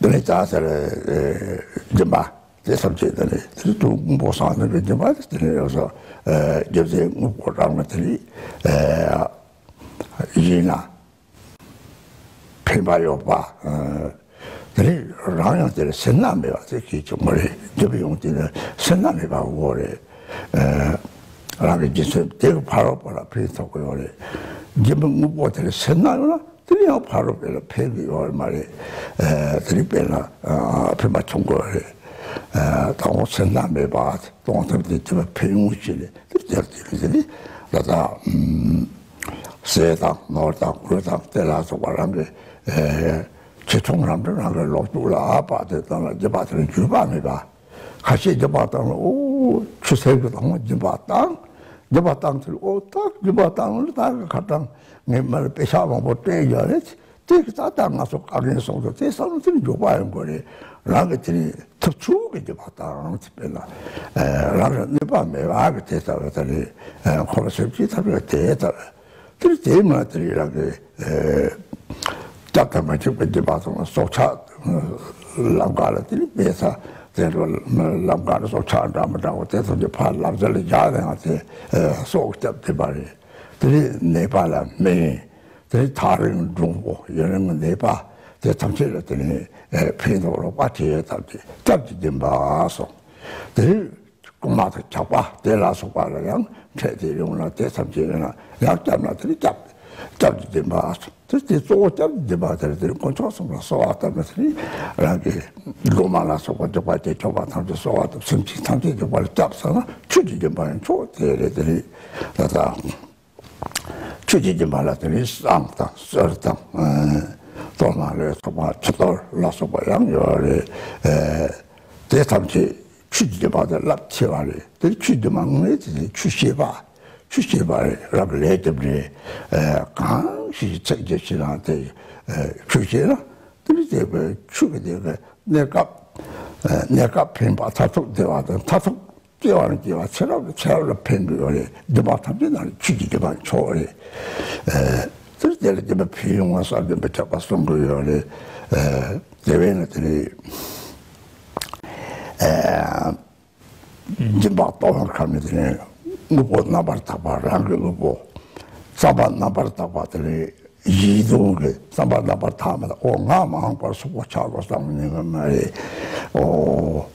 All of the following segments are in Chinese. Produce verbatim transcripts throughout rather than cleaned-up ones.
等于咋子嘞？呃，人吧，这上去的嘞，这都我上那个人吧，这里要说，呃，就是我让我这里，呃，人啊，平白有吧，呃，这里让人这里生产没吧，这个就我嘞，这边用这个生产没吧，我嘞，呃，那个就是这个爬了爬了，平常过来，你们我这里生产了。这里要爬入来了，配备我嘛的，呃，这里边了，啊，配嘛中国的，呃，当我生产没吧，当我这边这个配武器的，这这这这里，那个嗯，西藏、南藏、北藏，在那说话那个，呃，去冲上的那个老多了，阿爸的当了，就把这个举办没吧，还是就把当了，哦，去这个当就把当。就把当成哦，当就把当了，大个看当，你们别下网我这样的，这个咋当啊？说个人说说，这上头这里就把人过来，那个这里突出个就把当这边了，呃，那个你把没把个这上这里，呃，或者手机他这个这着了，这里这嘛这里那个呃，家他们就跟就把什么手插，啷个了这里别啥。这个啷个的说唱咱们我这时就怕啷这里家人啊这呃说这这把人，这里内巴了没，这里他人中国有人们内巴这长期了这里呃偏头了把这到这这几件吧说，这里公妈的讲话这拉说话了样，这这用了这长期了，要讲了这里讲。这几件吧，这这做这几件吧，这这工作什么说话的么子，那个罗马那说话就把这就把他就说话的，甚至他这就把它加上了，出几件把人做这里这里，那个出几件吧那这里上当十二当，嗯，到哪里说话吃到那说话样有的，呃，这上去出几件吧的拉起来的，这出几嘛我这是出些吧。去写吧，那个来对不对？呃，刚是这个是那的，呃，出写了，这里这个出个这个那个，呃，那个平把他从对吧？他从对吧？对吧？吃了吃了平个的，对吧？他们那里出去对吧？错的，呃，这里这里这么平用啊，啥的不叫把送过来的，呃，这边呢这里，呃，你把刀上看的这里。我那边打把，然后我上班那边打把的嘞，移动的上班那边他们的，我俺们我说我查过上面那个嘛的，哦，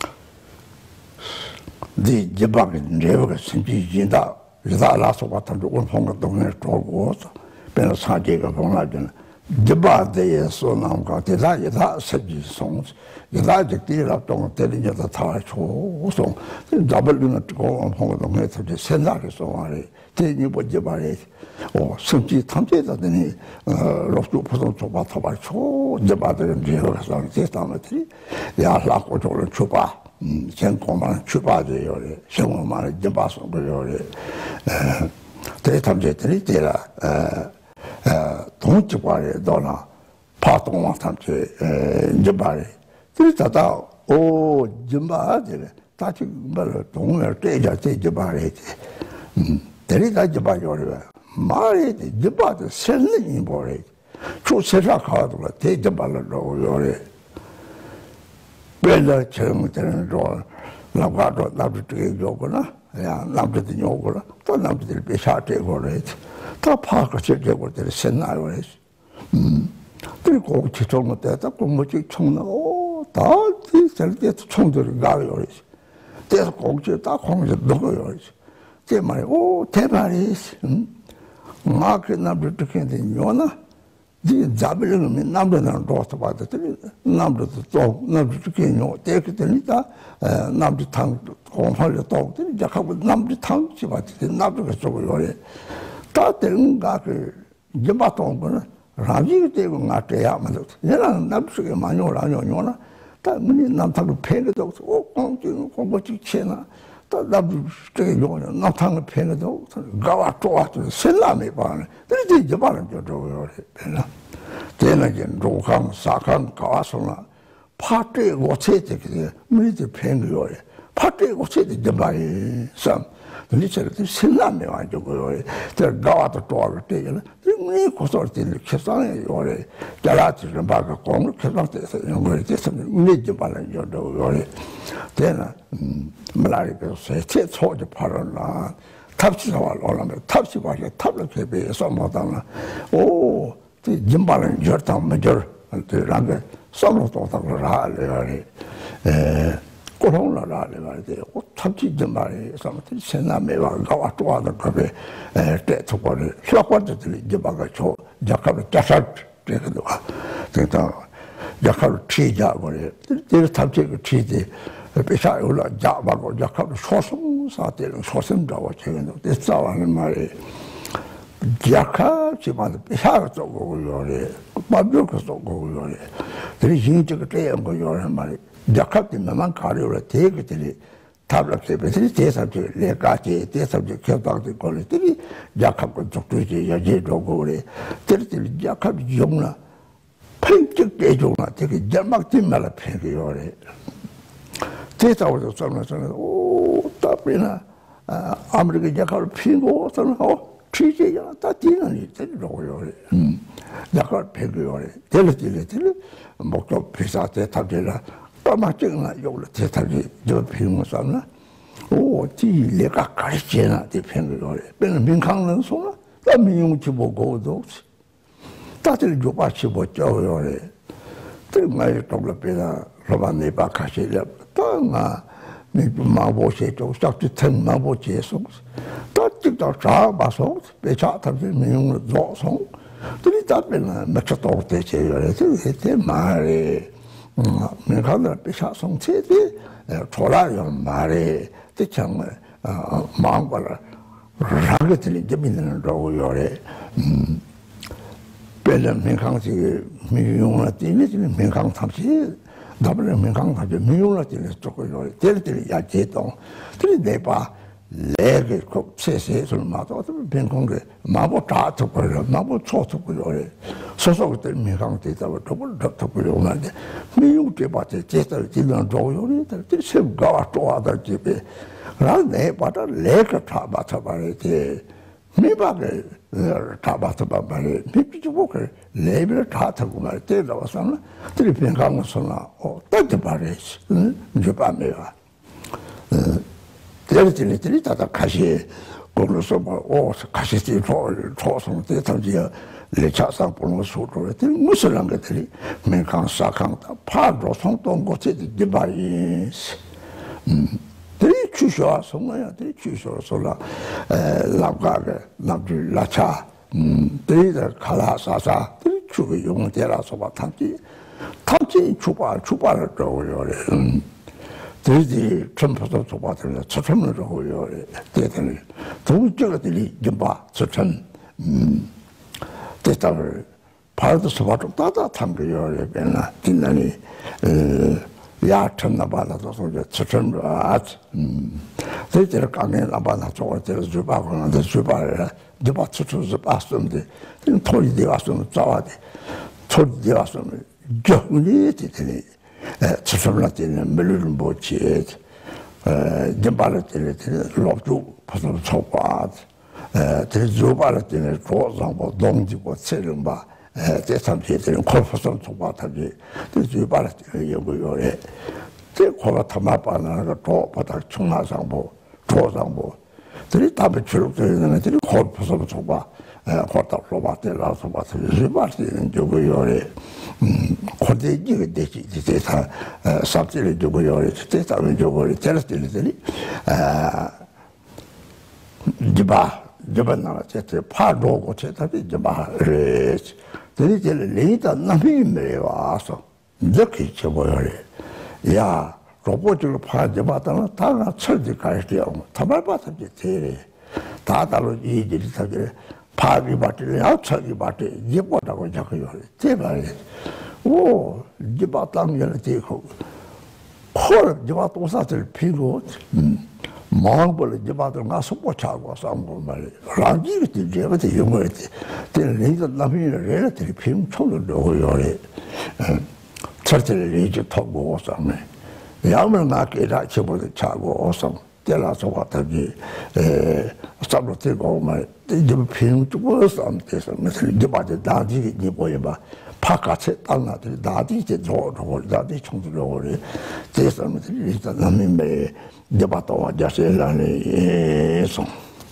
你一帮人这个身体一大，一大拉说话，他就我碰个东西做过，变成参这个碰那的。一般的也说那个，这他一他实际上，一他就对了，东这里就他他错我说，这咱们那个我碰个东西，他就现在的说话的，这你不一般的，哦，甚至他这个的呢，呃，老祖普通做法他把错，一般的人这个上这上面的，呀，拉过做了出发，嗯，先讲嘛出发就有的，先我嘛一般说不有的，呃，这他们这里对了，呃。呃，同几挂的到那，爬东往上去，呃，一把的，这里找到哦，一把这个，他就把那东面对着这一把的，嗯，这里他一把有的，马的一把的生了一把的，出车上考到了，这一把了都有的，为了请这人说，那挂着那不这个有过了，哎呀，那不是有过了，到那不是别下这个了。他爬个这个我这生来我嗯，这个我去冲了的，他跟我去冲了哦，他这这这冲着哪里去？这是公鸡打空就都有去，这嘛哦，太怕了嗯，我跟那不这个的牛呢，这咱们人民那不能多是吧？这这那不是做那不是这个牛，这个这里的呃那不是汤光放的刀，这里家看不那不是汤是吧？这那不是做有的。他等那个一把刀过来，让你这个俺这样嘛的，人家那不是个蛮牛狼牛牛了，但我们那他们骗个都是我光就光过去钱了，他那不这个牛呢，那他们骗个都，搞啊抓啊，就是生拉没办了，但是这一把人就这个骗了，这那件肉糠沙糠搞啊什么，怕这我车这个没得骗个了，怕这我车的一把人上。 你这个新南没完就个哟，这搞到多了这个了，你可说的客商也有嘞，加拉就是把个光客商这是因为这是你就把人有都有嘞，这呢，嗯，没哪里个谁这错就跑了啦，他不是话老了没，他不是话是他不可别说毛当了，哦，这人把人有当没就，这那个上路多当了啥嘞，呃。沟通了啦，对吧？对，我他这这嘛的，什么的，现在没话搞啊，抓的个别，呃，这出国的，小伙子这里就把个球，就搞了加上这个的话，这个，就搞了提家过来，这是他这个提的，别下有了家把个就搞了说生啥的，说生着我这个的，这早晚的嘛的，家卡基本上别下个做过有的，把别个做过有的，这里现这个这样个有人嘛的。약합이 만만 가려라 대그들이 탑락해 버리 대사들 내가지 대사들 교방들 걸들이 약합고 쪽도지 여제도고 그래 들들 약합이 용나 팽적 대종나 되게 절막된 말을 팽겨요 그래 대사오도 설명서는 오 답이나 아무리 약합을 피고 설명하고 취재야 다 뛰는 일들이라고요 그래 음 약합을 팽겨요 그래 들들 목적 비싸 대탑들라 또마증나 요를 대탈이 저 비용을 오, 뒤내가 가르치나 대표는 그래. 민강는 소나 나 민용치 보고도 다들 요바치 보죠 그래. 정말 동럽이나 로반네 바카시려 또나 네 마보시 좀 싹지 ten 마보지에서 또 찍다 잡아서 배차 탑지 민용을 줘서 들이 답변은 맞췄다고 대체 그래. 그 말이 mình khám là bị sát sống chết đi, cho ra rồi mà đấy, tức chẳng mang qua là ra cái gì cho mình là đâu rồi, bây giờ mình khám thì mình dùng là gì đấy, mình khám thậm chí, đặc biệt là mình khám thậm chí mình dùng là gì đấy, cho cái rồi, thế thì là chế độ, thế thì để ba lấy cái cốc xe xe rồi mà đó, thì mình không cái mà bộ trả thuộc cái rồi, mà bộ cho thuộc cái rồi, số số cái mình khám thì tao đâu có được thuộc cái rồi mà đấy. 미용 제바체 제스를 지는 조요리 들 세우가 좋아다 집에 라네 바다 레가 다 맞아 봐야지 미바게 다 맞아 봐야지 미피주고 레벨 다 타고 말 때가 와서는 들이 변강서나 어 따뜻 봐야지 이제 밤에야 들이 들이 다 가시 거기서 뭐 가시지 조성 때 tam지야 레차상 보는 소리를 들이 무슨 것들이 민강 사강다 파도 송동 곳에 디바이 음 들이 주셔 송어야 들이 주셔서라 에 라가게 남주 라차 음 들이 칼라사사 들이 주고 용대라서 봐 탐지 탐지 주바 주바를 줘요 음 들이 전부터 주바들 처참을 줘요 대대는 동쪽들이 좀봐 처참 음 대답을 바로도 서봐도 따뜻한 거요. 맨날 뒷난이 야천나 받아서 소리 처참을 아주 대체로 강에 나받아 저걸 때려 주바고 하는데 주바를 주바 추추서 봤었는데 토리 되었으면 싸워야 돼. 토리 되었으면 정리 되더니 처참을 때는 mel을 못 지에 점발을 때는 롭도 벗어 쳐봐. 에, 주바를 때는 고상고 동지고 세름바 에, 대삼시에는 콜포선 소바타지 주바를 때는 여고요에 제 고가 타마바나가 또 바닥 충마상보 조상보 들이 답에 출력되는 애들이 콜포선 소바 에, 고다 로바텔라서 바서 주바를 때는 여고요에 음, 고대지가 되지 대사 삽질을 여고요에 대사는 여고에 테라스들이 아 지바 저번에 제때 파도고 제때 저마 그래 들이 레이다 남이 와서 이렇게 쳐버려 야 로봇으로 파져봤다는 다가 철지 갈게요 타발바서지 대래 다다로 이들이 사기를 파비 바트를 아차기 바트 예뻐다고 자꾸요 제발 오 이바 땅면에 대고 콜 이바 도사들 피고 음 마음을 이제마들 가서 못 차고 싸고 말이야. 라지가 되게 되게 영어에 되는 남이를 레라들이 film 총을 넣어요. 철저히 이제 통고 싸네. 야물 나게라 저보다 차고 오서 对啦，说话他就呃，差不多这个我们就平多少的什么事，就把这大地你不也把。 帕卡车当那的大地在做做大地冲突做的，这什么的，你在那边没就把到家些人的送。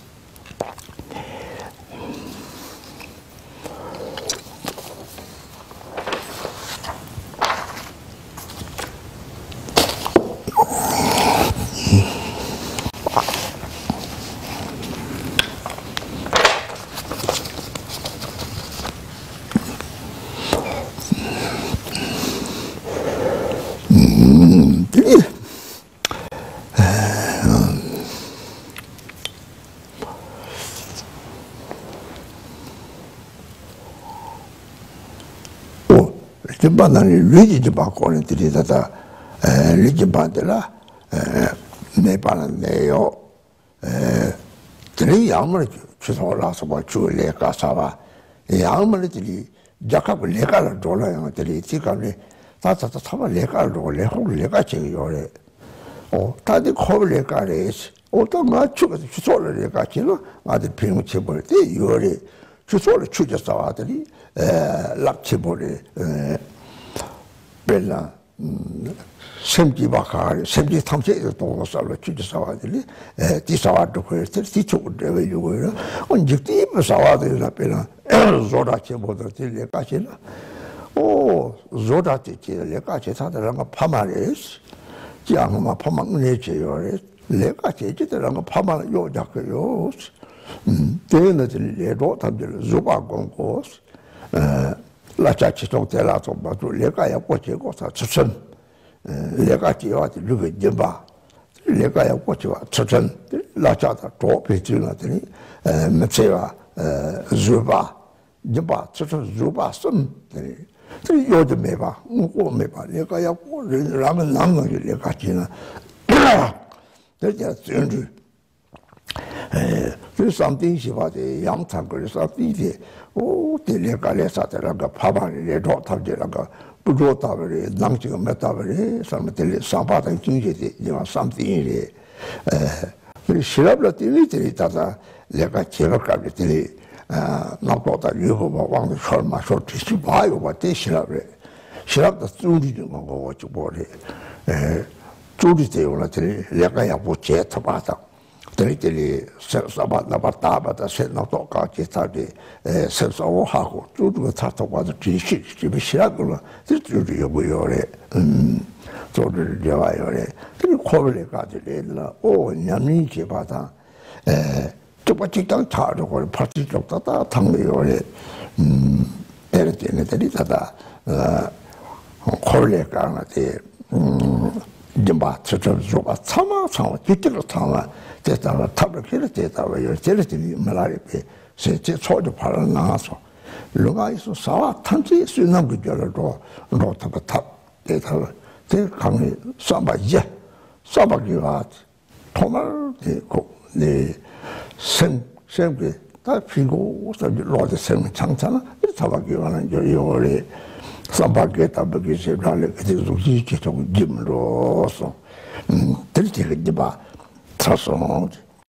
就把那里累就把过来这里，他他，呃，累就把的啦，呃，没把那没有，呃，这里要么就去说了什么就来干啥吧，要么这里家看不来干了做了样这里这个呢，他他他他们来干做来后来干这个要嘞，哦，他的考不来干嘞，我到我去个去做了来干去了，我的平时不的有嘞，去做了去就啥这里，呃，拉起不的，呃。 本来，嗯，甚至把卡，甚至他们这个多少了，就是啥的哩，呃，第三万多块，这第九这个就为了，我你第一不啥的了，本来，做大节目的这来干去了，哦，做大这这来干去，他的那个拍马来是，这样嘛，拍马来这样的，来干去这的那个拍马有这个有，嗯，这样的这来多，他们就做把广告，呃。 那家其中在那种嘛，就那个要过去过他出生，嗯，那个计划的那个人吧，那个要过去吧出生，那家的左边就那这里，呃，没这个呃，肉吧，你把出生肉吧生这里，这有的没吧，我我没吧，那个要过人，他们哪个就那个进了，这叫真是。 呃，这上顶是话的阳台个上顶的，哦，这那个那啥的那个爬爬的那着他的那个不着他的，南这个没他的，上面的上八层经济的，你看上顶的，呃，所以希腊的这里这里他他那个结了干的这里，呃，那到他以后嘛，往那说嘛说这是哪有嘛？这希腊的，希腊的主力的我我就过来，呃，主力这样了这里那个也不接他把他。 这里这里什什么那么大把的什么多高级他的呃什么我哈过，就这个他他把它继续这边下个了，这就是有没有嘞？嗯，做的另外有嘞，这里考不来干的来了，哦，人民去把它，呃，这把这当查的话，怕这种他他汤里有嘞，嗯，这里这里这里他他呃考不来干了的，嗯，你把这这说吧，长嘛长嘛，就这个长嘛。 这当然，他们给了这单位有这里这里没哪里别，谁这炒就怕了哪说，如果一说啥，他这虽然个觉得说，说他个他，这他这行业三百一，三百几万，他们这个你生生个，他苹果我说就老的生长长了，这三百几万就有嘞，三百几他们给谁拿来个这种一这种金罗说，嗯，这这个你把。 他说。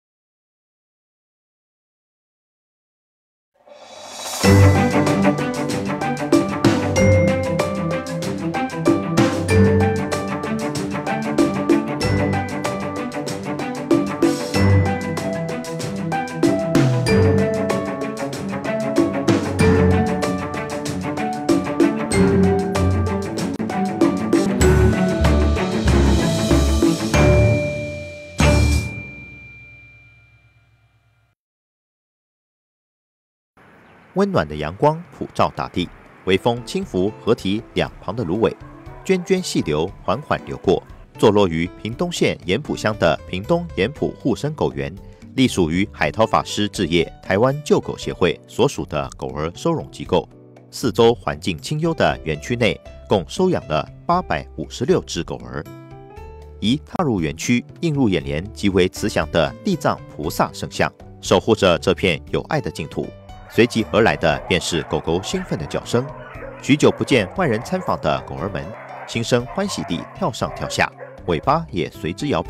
温暖的阳光普照大地，微风轻拂河堤两旁的芦苇，涓涓细流缓缓流过。坐落于屏东县盐埔乡的屏东盐埔护生狗园，隶属于海涛法师置业台湾救狗协会所属的狗儿收容机构。四周环境清幽的园区内，共收养了八百五十六只狗儿。一踏入园区，映入眼帘极为慈祥的地藏菩萨圣像，守护着这片有爱的净土。随即而来的便是狗狗兴奋的叫声。许久不见外人参访的狗儿们，心生欢喜地跳上跳下，尾巴也随之摇摆，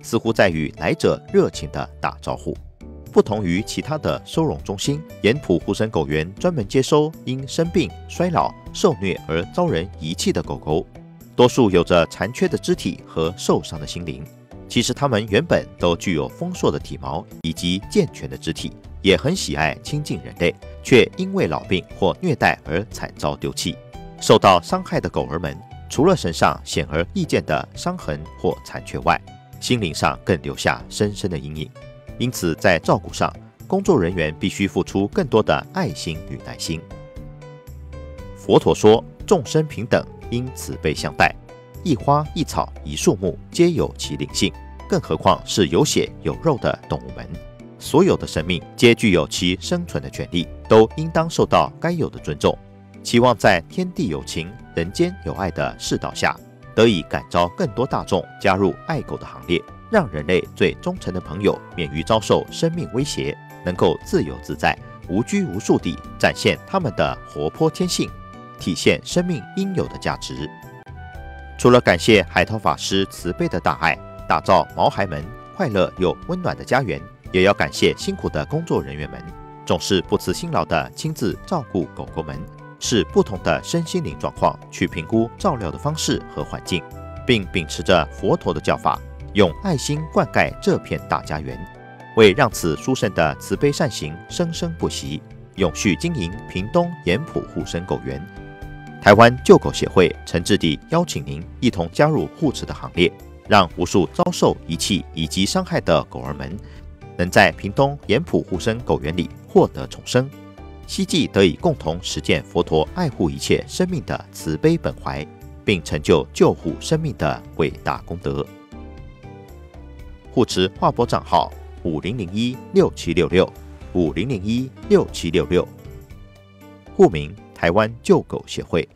似乎在与来者热情地打招呼。不同于其他的收容中心，盐埔护生狗园专门接收因生病、衰老、受虐而遭人遗弃的狗狗，多数有着残缺的肢体和受伤的心灵。其实它们原本都具有丰硕的体毛以及健全的肢体，也很喜爱亲近人类，却因为老病或虐待而惨遭丢弃。受到伤害的狗儿们，除了身上显而易见的伤痕或残缺外，心灵上更留下深深的阴影。因此，在照顾上，工作人员必须付出更多的爱心与耐心。佛陀说：“众生平等，应慈悲相待。一花一草一树木，皆有其灵性，更何况是有血有肉的动物们。所有的生命皆具有其生存的权利，都应当受到该有的尊重。期望在天地有情、人间有爱的世道下，得以感召更多大众加入爱狗的行列，让人类最忠诚的朋友免于遭受生命威胁，能够自由自在、无拘无束地展现他们的活泼天性，体现生命应有的价值。”除了感谢海涛法师慈悲的大爱，打造毛孩们快乐又温暖的家园，也要感谢辛苦的工作人员们，总是不辞辛劳地亲自照顾狗狗们，视不同的身心灵状况去评估照料的方式和环境，并秉持着佛陀的教法，用爱心灌溉这片大家园，为让此殊胜的慈悲善行生生不息，永续经营屏东盐埔护生狗园。台湾救狗协会诚挚地邀请您一同加入护持的行列，让无数遭受遗弃以及伤害的狗儿们，能在屏东盐埔护生狗园里获得重生，希冀得以共同实践佛陀爱护一切生命的慈悲本怀，并成就救护生命的伟大功德。护持划拨账号五零零一六七六六五零零一六七六六，户名台湾救狗协会。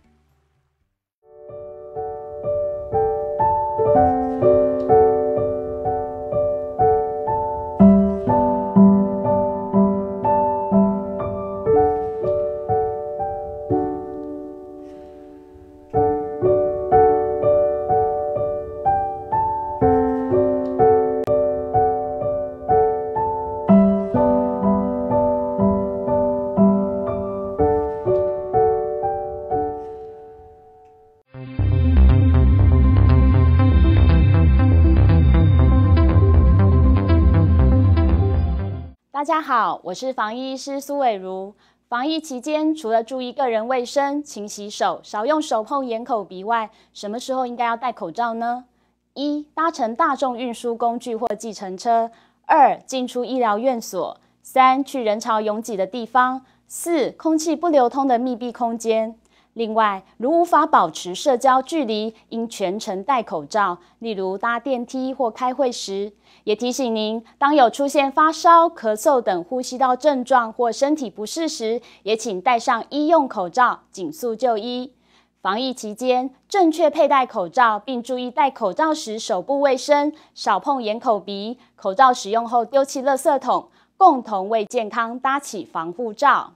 大家好，我是防疫医师苏伟如。防疫期间，除了注意个人卫生、勤洗手、少用手碰眼、口、鼻外，什么时候应该要戴口罩呢？一、搭乘大众运输工具或计程车；二、进出医疗院所；三、去人潮拥挤的地方；四、空气不流通的密闭空间。另外，如无法保持社交距离，应全程戴口罩，例如搭电梯或开会时。也提醒您，当有出现发烧、咳嗽等呼吸道症状或身体不适时，也请戴上医用口罩，紧速就医。防疫期间，正确佩戴口罩，并注意戴口罩时手部卫生，少碰眼、口、鼻。口罩使用后丢弃垃圾桶，共同为健康搭起防护罩。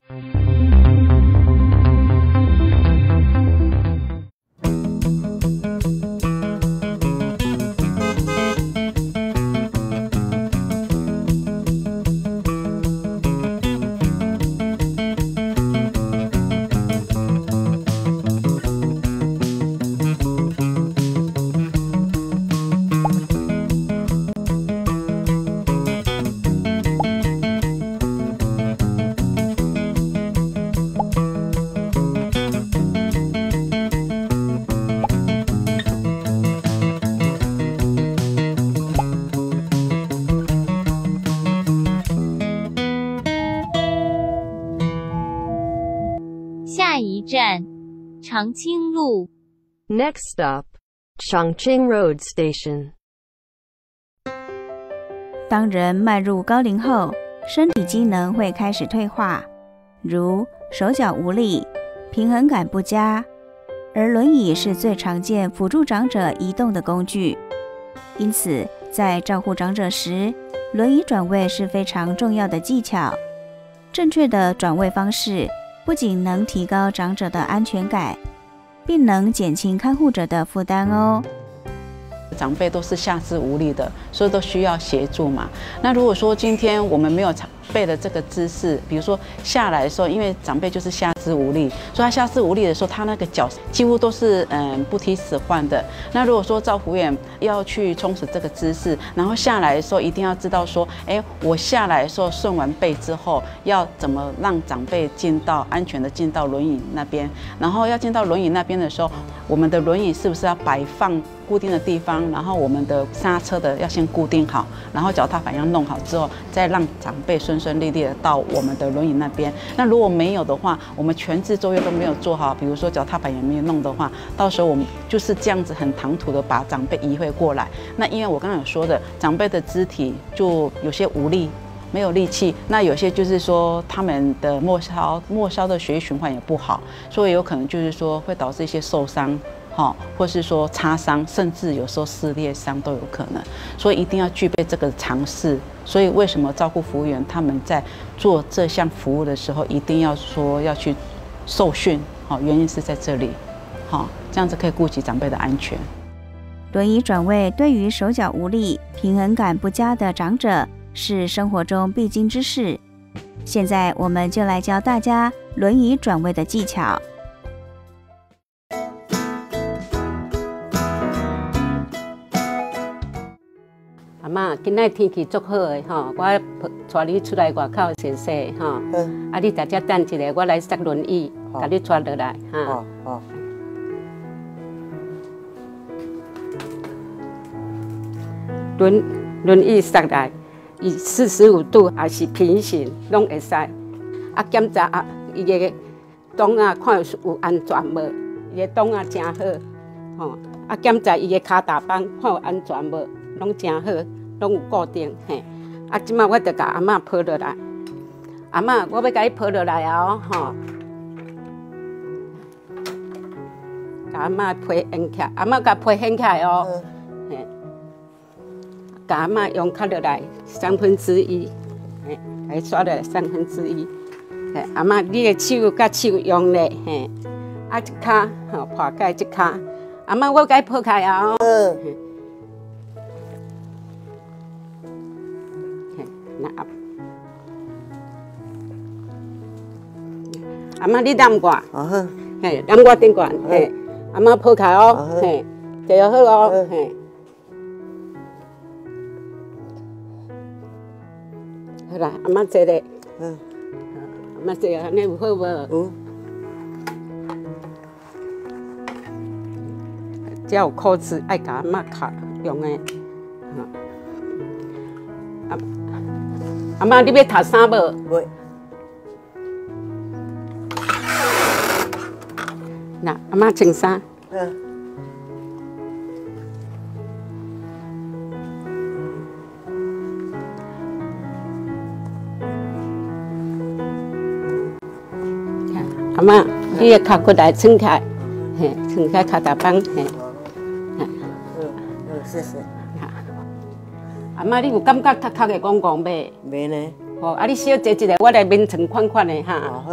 下一站，长青路。 Next stop, Changqing Road Station. 当人迈入高龄后，身体机能会开始退化，如手脚无力、平衡感不佳，而轮椅是最常见辅助长者移动的工具。因此，在照顾长者时，轮椅转位是非常重要的技巧。正确的转位方式不仅能提高长者的安全感，并能减轻看护者的负担哦。 长辈都是下肢无力的，所以都需要协助嘛。那如果说今天我们没有长辈的这个姿势，比如说下来的时候，因为长辈就是下肢无力，所以他下肢无力的时候，他那个脚几乎都是嗯不听使唤的。那如果说照服务员要去充实这个姿势，然后下来的时候一定要知道说，哎，我下来的时候顺完背之后，要怎么让长辈进到安全的进到轮椅那边，然后要进到轮椅那边的时候，我们的轮椅是不是要摆放固定的地方，然后我们的刹车的要先固定好，然后脚踏板要弄好之后，再让长辈顺顺利利的到我们的轮椅那边。那如果没有的话，我们全制作业都没有做好，比如说脚踏板也没有弄的话，到时候我们就是这样子很唐突的把长辈移回过来。那因为我刚刚有说的，长辈的肢体就有些无力，没有力气，那有些就是说他们的末梢末梢的血液循环也不好，所以有可能就是说会导致一些受伤。哦，或是说擦伤，甚至有时候撕裂伤都有可能，所以一定要具备这个常识。所以为什么照顾服务员他们在做这项服务的时候，一定要说要去受训？好，原因是在这里，好，这样子可以顾及长辈的安全。 轮椅转位对于手脚无力、平衡感不佳的长者是生活中必经之事。现在我们就来教大家轮椅转位的技巧。 阿嬷，今仔天气足好诶吼，我带你出来外口踅踅吼。嗯。啊，你在这等一下，我来塞轮椅，甲你带落来哈。好。好。轮轮椅塞来，伊四十五度还是平行，拢会使。啊，检查啊，伊个档啊，看有安全无？伊个档啊真好，吼。啊，检查伊个骹踏板，看有安全无？拢真好。拢有固定嘿，啊！即马我着甲阿嬷抱落来，阿嬷，我要甲你抱落来啊！吼，甲阿嬷背掀起来，阿嬷甲背掀起来哦，嘿，甲阿嬷用脚落来三分之一，嘿，甲伊刷落来三分之一，嘿，阿嬷，你的手甲手用咧，嘿，啊一骹吼破开一骹，阿嬷我甲伊抱开啊！哦。那阿嬷你揽我，嘿，揽我顶悬，嘿，阿嬷抱开哦，嘿，坐好哦，嘿，好啦，阿嬷坐咧，嗯，阿嬷坐安尼有好无？有。只要有裤子爱甲阿嬷卡用诶，啊。阿嬷，你要读衫无？袂。那阿嬷穿衫。嗯。阿嬷，你个脚骨来撑开，嘿，撑开脚踏板，嘿。嗯嗯，谢谢。阿嬷，你有感觉头壳会戆戆袂？袂呢。吼，啊，你小坐一下，我来面床款款的哈。好。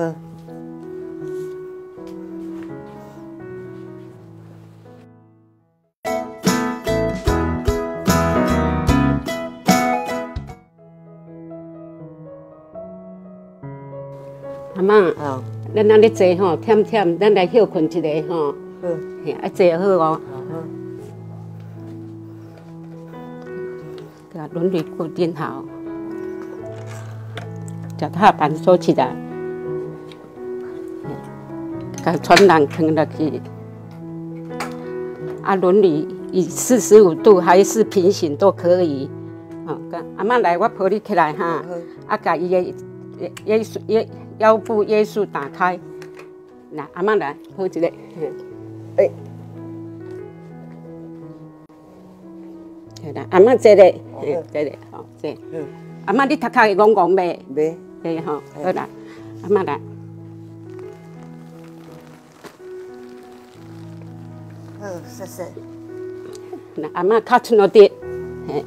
阿嬷，哦，咱安尼坐吼，忝忝，咱来休困一下吼。嗯。嘿，啊，坐好哦。把轮椅固定好，脚踏板收起来，把传篮放落去。啊，轮椅以四十五度还是平行都可以。好，阿嬷来，我抱你起来哈。啊，把伊个约束约腰部约束打开。来，阿嬷来，抱一个。哎。阿嬷坐咧，坐咧，吼坐。阿嬷，你头壳会戆戆袂？袂，袂吼。好啦，阿嬷来。好，谢谢。那阿嬷脚伸落地，嘿。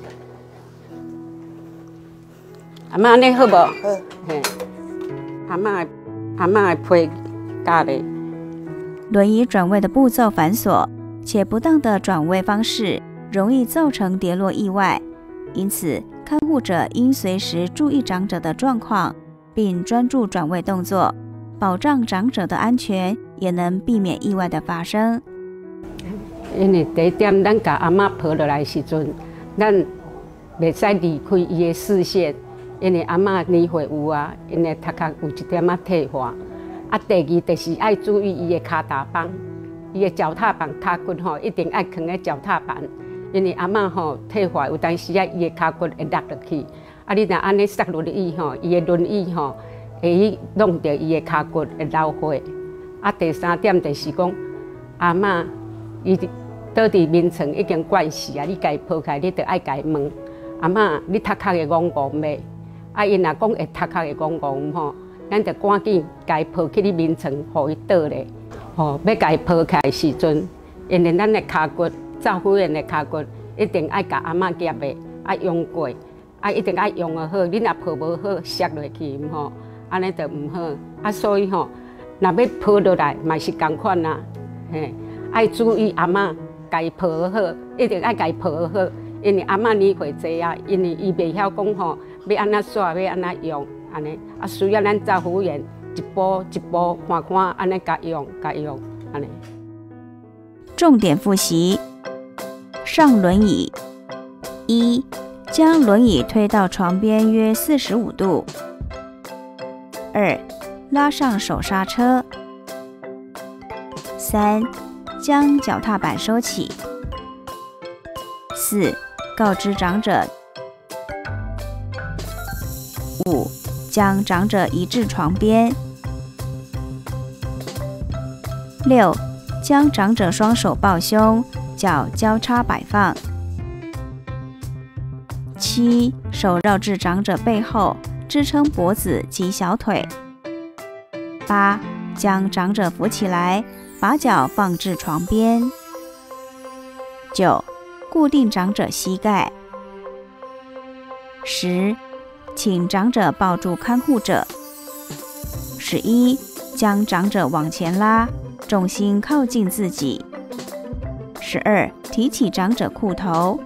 阿嬷安尼好无？好。嘿。阿嬷，阿嬷的背夹咧。 轮椅转位的步骤繁琐，且不当的转位方式容易造成跌落意外，因此看护者应随时注意长者的状况，并专注转位动作，保障长者的安全，也能避免意外的发生。 因为第一点，咱甲阿嬷抱落来的时阵，咱袂使离开伊的视线，因为阿嬷年岁有啊，因为头壳有一点仔退化。啊，第二就是爱注意伊的骹踏板，伊的脚踏板骹骨吼一定爱放在脚踏板，因为阿嬷吼退化有当时啊，伊的骹骨会落落去。啊，你若安尼塞轮椅吼，伊的轮椅吼会弄到伊的骹骨会老化。啊，第三点就是讲阿嬷伊倒伫眠床已经惯死啊，你家抱起来，你着爱家问阿嬷，你头壳会戆戆未？啊，因若讲会头壳会戆戆吼，咱着赶紧家抱去你眠床，互伊倒咧。吼，要家抱起来的时阵，因为咱的骹骨，照夫人的骹骨一定爱甲阿嬷夹的，爱用过，啊一定爱用得好。你若抱无好，摔落去吼，安尼着毋好。啊，所以吼，若要抱落来，嘛是共款啦，嘿，爱注意阿嬷。家抱好，一定爱家抱好，因为阿嬷年岁济啊，因为伊袂晓讲吼，要安怎耍，要安怎用，安尼啊需要咱照护员一步一步看看，安尼甲用，甲用，安尼。 重点复习：上轮椅，一、将轮椅推到床边约四十五度；二、拉上手刹车；三、将脚踏板收起；四、告知长者；五、将长者移至床边；六、将长者双手抱胸，脚交叉摆放；七、手绕至长者背后，支撑脖子及小腿；八、将长者扶起来，把脚放置床边；九、固定长者膝盖；十、请长者抱住看护者；十一、将长者往前拉，重心靠近自己；十二、提起长者裤头；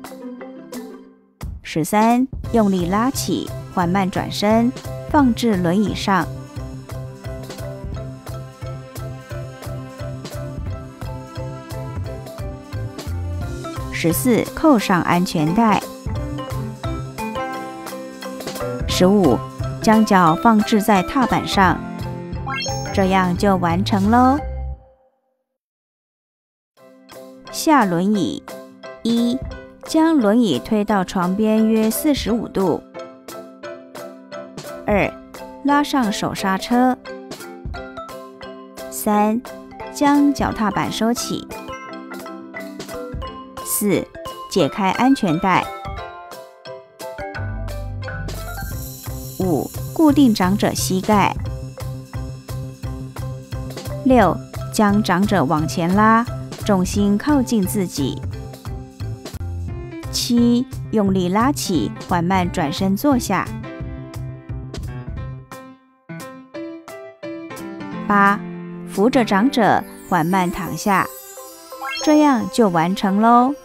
十三、用力拉起，缓慢转身，放置轮椅上；十四、扣上安全带；十五、将脚放置在踏板上，这样就完成喽。下轮椅，一、将轮椅推到床边约四十五度；二、拉上手刹车；三、将脚踏板收起；四、解开安全带；五、固定长者膝盖；六、将长者往前拉，重心靠近自己；七、用力拉起，缓慢转身坐下；八、扶着长者缓慢躺下，这样就完成喽。